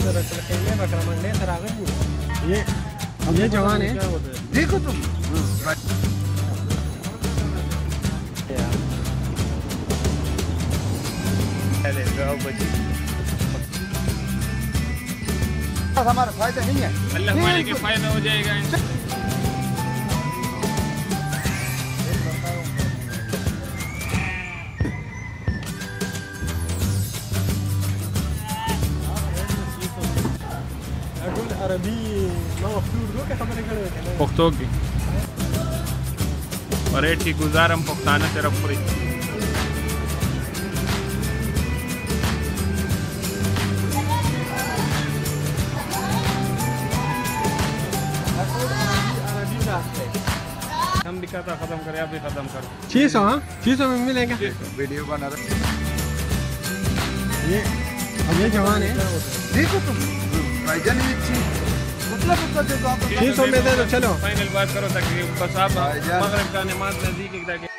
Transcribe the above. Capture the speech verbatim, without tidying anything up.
ये ये जवान है, देखो तुम। हमारा फायदा नहीं है, अल्लाह वाले के फायदा हो जाएगा। पुख्तो की और एठी गुजारम पुख्ताना तरफ पूरी हम दिखाता खत्म करे, आप भी खत्म करो। छह सौ हाँ छह सौ में मिलेगा। वीडियो बना रहे ये ये जवान है, देखो तुम भाईजान ये चीज मतलब छह सौ में दे दो। चलो फाइनल बात करो ताकि बस आप मगरिब का नमाज नजदीक